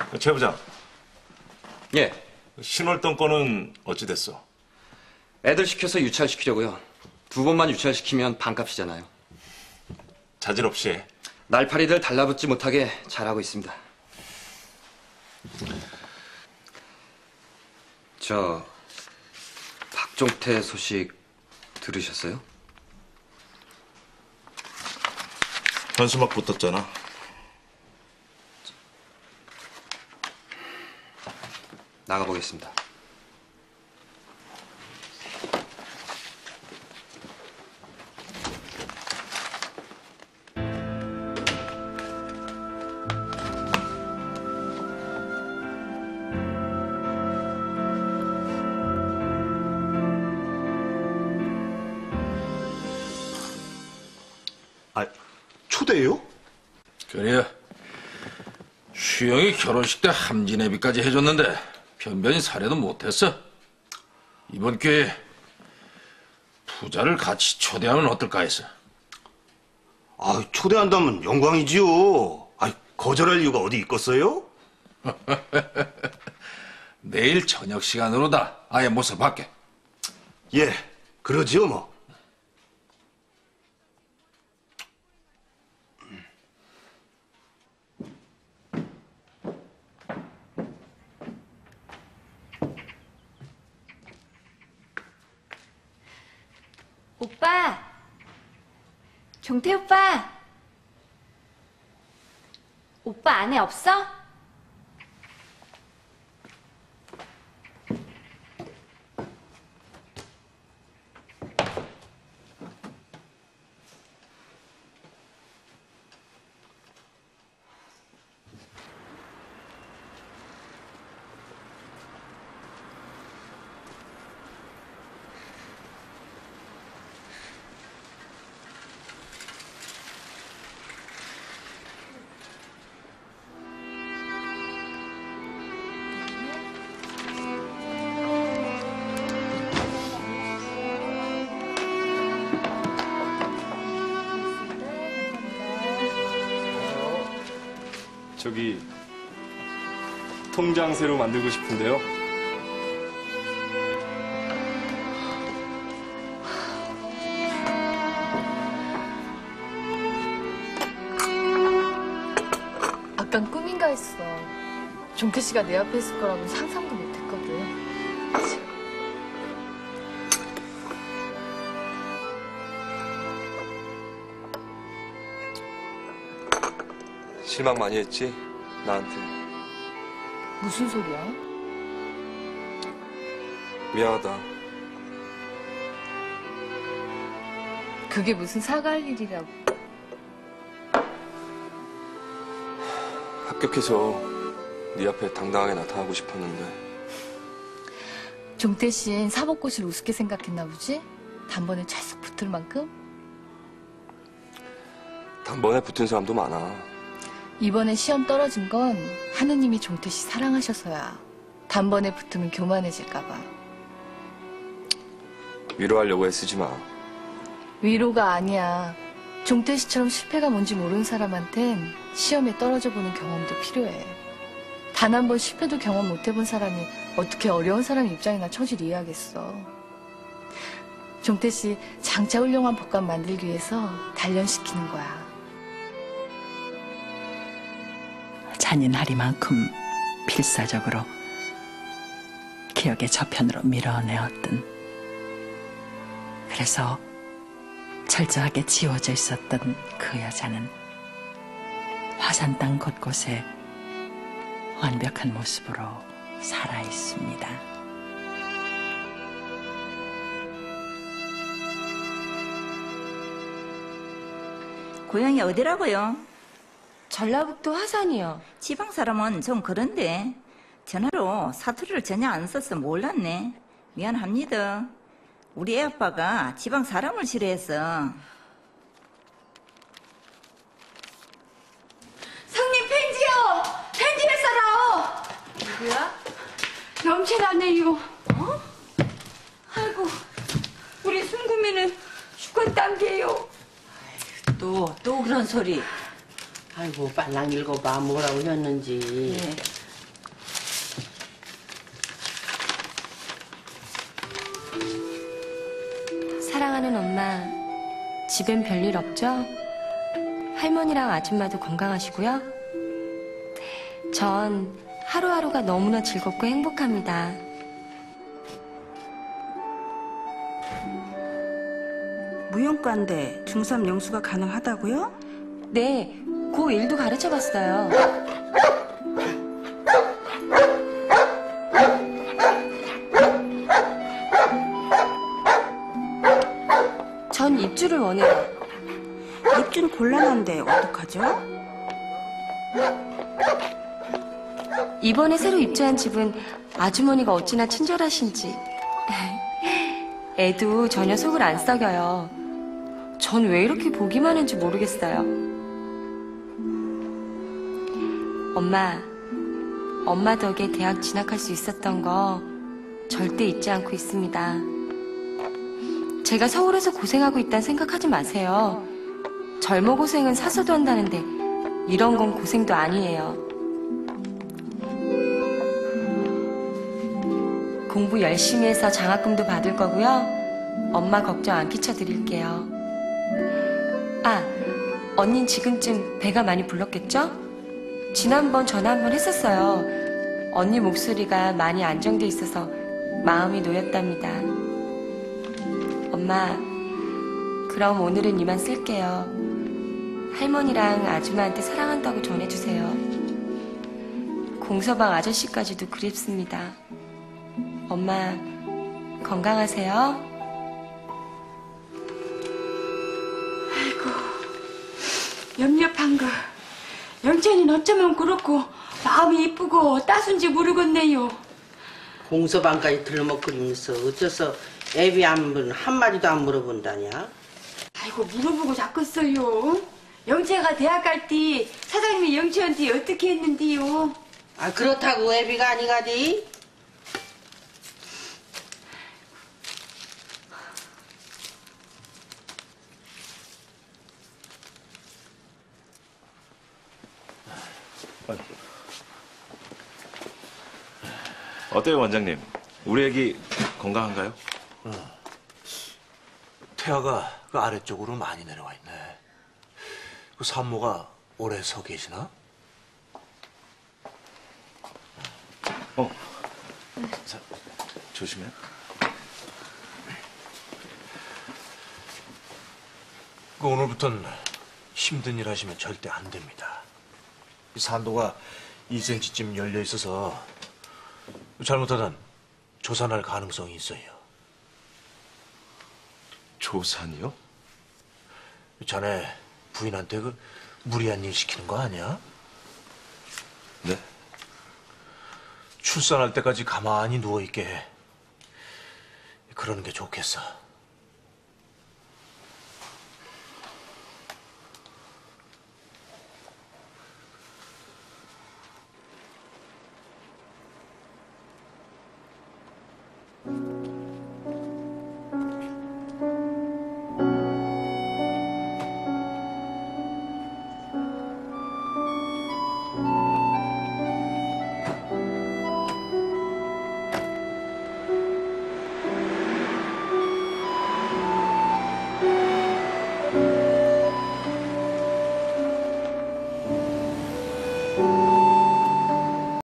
최 부장, 예. 신월동 건은 어찌 됐어? 애들 시켜서 유찰시키려고요. 2번만 유찰시키면 반값이잖아요. 자질 없이 해. 날파리들 달라붙지 못하게 잘하고 있습니다. 저 박종태 소식 들으셨어요? 현수막 붙었잖아. 나가보겠습니다. 아, 초대요? 그래요. 수영이 결혼식 때 함진애비까지 해줬는데 변변히 사례도 못했어. 이번 기회에 부자를 같이 초대하면 어떨까 해서. 아, 초대한다면 영광이지요. 아, 거절할 이유가 어디 있겠어요? 내일 저녁 시간으로다 아예 모셔 밖에. 예, 그러지요 뭐. 오빠! 종태 오빠! 오빠 안에 없어? 저기 통장 새로 만들고 싶은데요. 아깐 꿈인가 했어. 종태 씨가 내 앞에 있을 거라고 상상도 못했거든. 실망 많이 했지? 나한테. 무슨 소리야? 미안하다. 그게 무슨 사과할 일이라고. 합격해서 네 앞에 당당하게 나타나고 싶었는데. 종태 씨는 사법고시를 우습게 생각했나 보지? 단번에 찰싹 붙을 만큼? 단번에 붙은 사람도 많아. 이번에 시험 떨어진 건 하느님이 종태 씨 사랑하셔서야. 단번에 붙으면 교만해질까 봐. 위로하려고 애쓰지 마. 위로가 아니야. 종태 씨처럼 실패가 뭔지 모르는 사람한텐 시험에 떨어져 보는 경험도 필요해. 단 한 번 실패도 경험 못 해본 사람이 어떻게 어려운 사람 입장이나 처지를 이해하겠어. 종태 씨 장차 훌륭한 법관 만들기 위해서 단련시키는 거야. 잔인하리만큼 필사적으로 기억의 저편으로 밀어내었던, 그래서 철저하게 지워져 있었던 그 여자는 화산 땅 곳곳에 완벽한 모습으로 살아 있습니다. 고향이 어디라고요? 전라북도 화산이요. 지방 사람은 좀 그런데 전화로 사투리를 전혀 안 써서 몰랐네. 미안합니다. 우리 애아빠가 지방 사람을 싫어해서. 성님 펜지요! 펜지 뱃사라오! 누구야? 넘쳐나네요. 어? 아이고, 우리 순구미는 죽건 땀개요. 또 그런 소리. 아이고, 빨랑 읽어봐. 뭐라고 했는지. 예. 집엔 별일 없죠? 할머니랑 아줌마도 건강하시고요? 전 하루하루가 너무나 즐겁고 행복합니다. 무용과인데 중3 영수가 가능하다고요? 네, 고1도 가르쳐봤어요. 전 입주를 원해요. 입주는 곤란한데 어떡하죠? 이번에 새로 입주한 집은 아주머니가 어찌나 친절하신지. 애도 전혀 속을 안 썩여요. 전 왜 이렇게 복이 많은지 모르겠어요. 엄마 덕에 대학 진학할 수 있었던 거 절대 잊지 않고 있습니다. 제가 서울에서 고생하고 있다는 생각하지 마세요. 젊어 고생은 사서도 한다는데 이런 건 고생도 아니에요. 공부 열심히 해서 장학금도 받을 거고요. 엄마 걱정 안 끼쳐드릴게요. 아, 언닌 지금쯤 배가 많이 불렀겠죠? 지난번 전화 한번 했었어요. 언니 목소리가 많이 안정돼 있어서 마음이 놓였답니다. 엄마, 그럼 오늘은 이만 쓸게요. 할머니랑 아줌마한테 사랑한다고 전해주세요. 공서방 아저씨까지도 그립습니다. 엄마, 건강하세요. 아이고, 염려한 거. 영천이는 어쩌면 그렇고 마음이 이쁘고 따순지 모르겠네요. 공서방까지 들먹거리면서 어째서 애비 한마디도 안 물어본다냐? 아이고, 물어보고 자꿨어요. 영채가 대학 갈 때 사장님이 영채한테 어떻게 했는데요? 아, 그렇다고 애비가 아니가디? 어때요, 원장님? 우리 애기 건강한가요? 태아가 그 아래쪽으로 많이 내려와 있네. 그 산모가 오래 서 계시나? 자, 조심해. 그 오늘부터는 힘든 일 하시면 절대 안 됩니다. 이 산도가 2cm쯤 열려 있어서 잘못하면 조산할 가능성이 있어요. 조산이요? 자네 부인한테 그 무리한 일 시키는 거 아니야? 네? 출산할 때까지 가만히 누워있게 해. 그러는 게 좋겠어.